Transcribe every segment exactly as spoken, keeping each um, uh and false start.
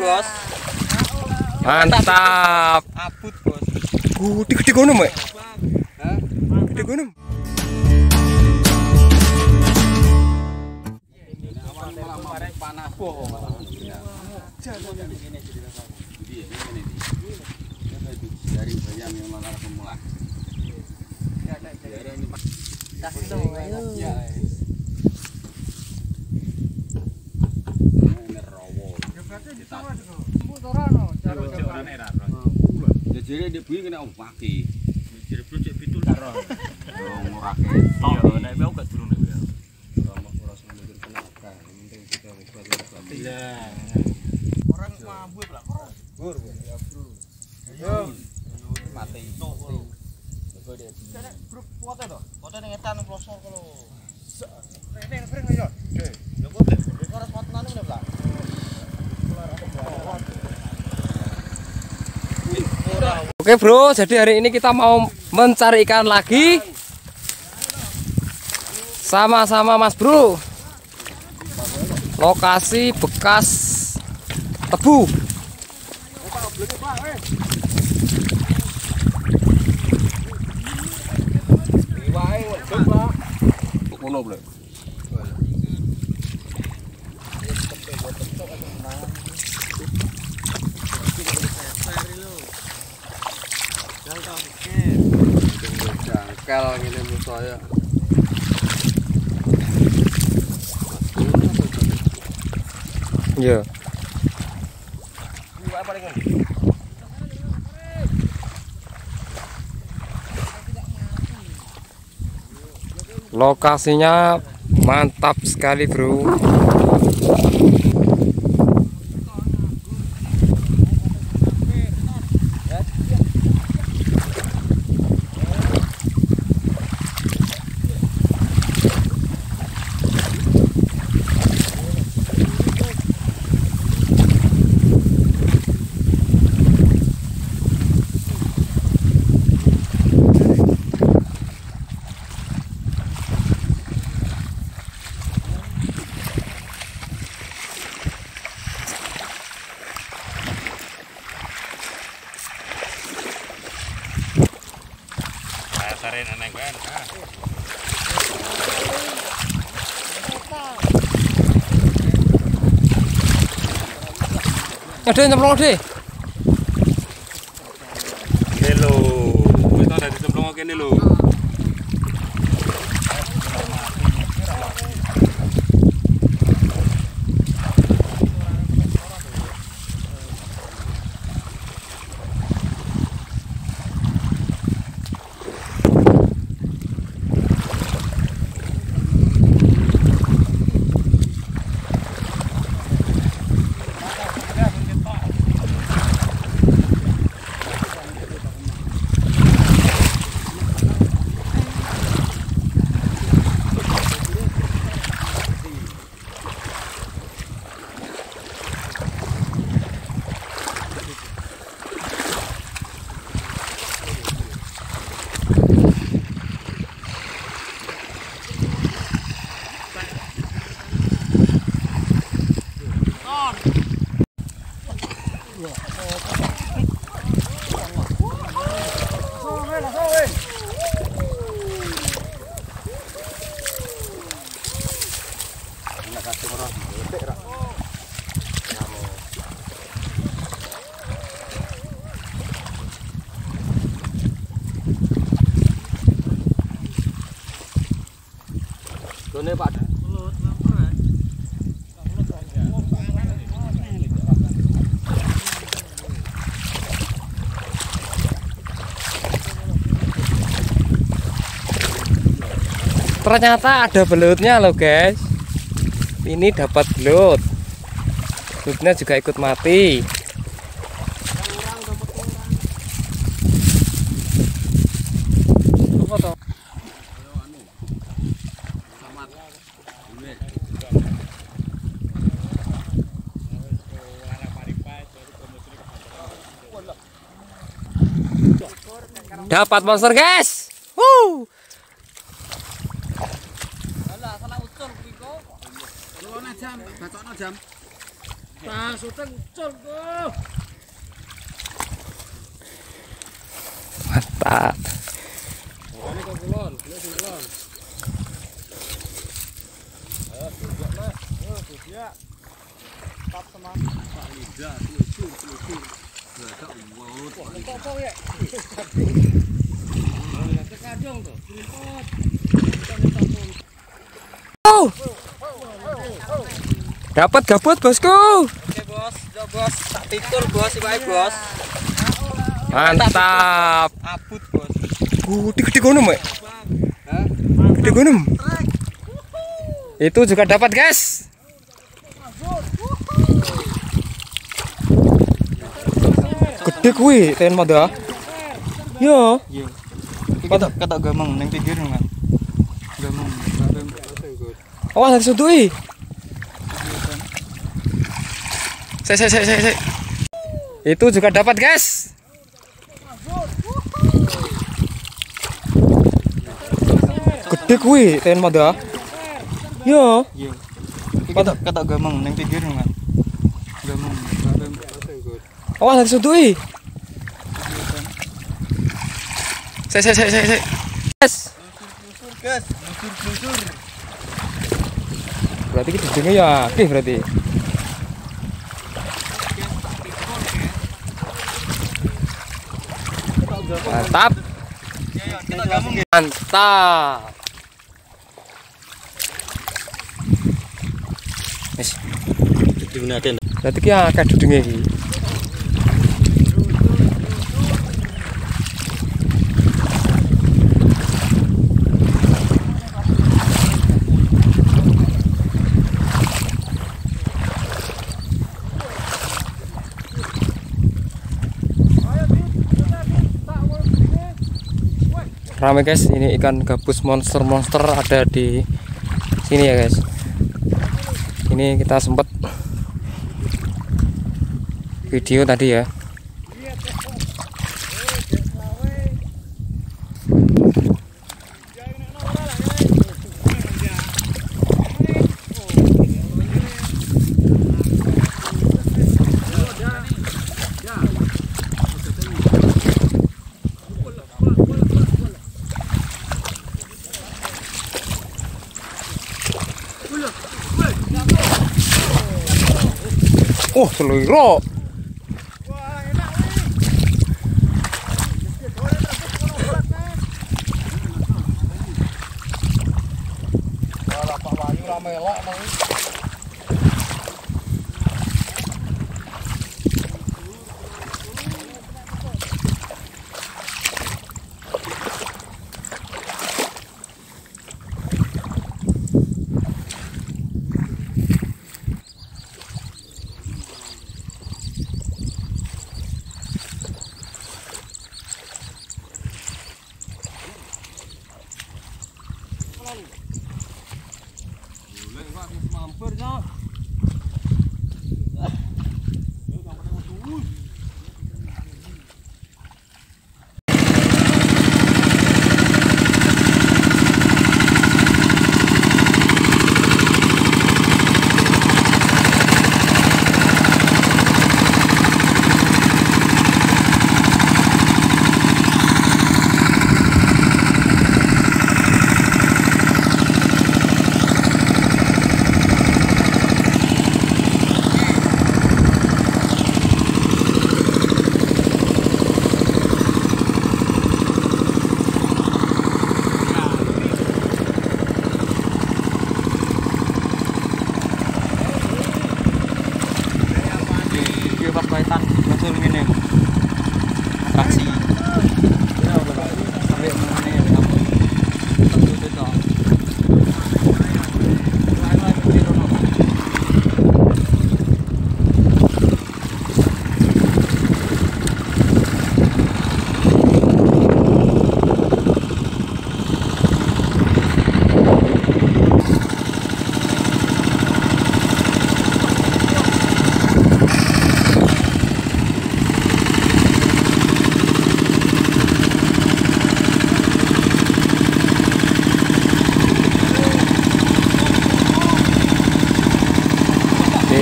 Bos. Mantap. Abut, Bos. Gede-gede gono, Mek. Hah? Gede gono. Panas. Dari bayam yang malah pemula. Jadi dia bunyi kena ompaki. Jadi projek pitul karo. Yo ngurake. Yo nek mau gak durung nek ya. Ora ora mikir kena akeh. Penting kita buat iya. Orang mambu lah. Gur. Ya, Bro. Ayo. Mati. Kok dia. Nek grup foto to. Foto ning etan klosor kalau. Nek nek freng ayo. Oke. Yo kok deh. Ora fotonan udah lah. Oke bro, jadi hari ini kita mau mencari ikan lagi sama-sama Mas Bro. Lokasi bekas tebu. Jangkel ngene musuh saya. Iya. Lokasinya mantap sekali, Bro. Sarin eneng kan. Ada nyemplung deh. Ini lho, itu ada disemplung kene lho. Done Pak. Ternyata ada belutnya loh guys. Ini dapat belut. Belutnya juga ikut mati. Dapat monster guys. Wuh. Alah salah ucul kuwi kok. Lho jam, bacokno jam. Pas uteng Mantap. Ini kok kulon, ini kulon. Ayo, siap Mas. Oh, siap. Tap semangat. Pak lidah, telusur, telusur. Gagak walut. Kok ya? Kadang tuh, lipat. Oh. Dapat gabut bosku. Oke bos, udah bos, tak pikul bos, ibae bos. Mantap. Abut bos. Gede-gede gunung, Mek. Gede gunung. Itu juga dapat, guys. Gede kuwi, ten moda. Yo. Iya. Kata kata gamang neng pinggir kan. Gamang. Awas harus sudui. Saya, saya, saya, saya. Itu juga dapat, guys. Gede kuwi, ten moda. Yo. Iya. Kata kata gamang neng pinggir kan. Gamang. Awas harus sudui. Saya, saya, saya, saya. Guys. Gas, busur-busur. Berarti kita jenenge ya akeh berarti. Mantap. Kita gamung ya. Mantap. Wis. Digunakan. Berarti ki akeh dudunge iki. Ramai guys, ini ikan gabus monster-monster ada di sini ya guys. Ini kita sempat video tadi ya. Oh, seliro.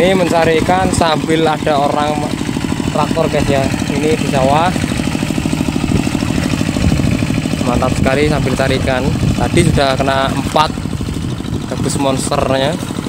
Ini mencari ikan sambil ada orang traktor guys ya. Ini di sawah. Mantap sekali sambil cari ikan. Tadi sudah kena empat gabus monsternya.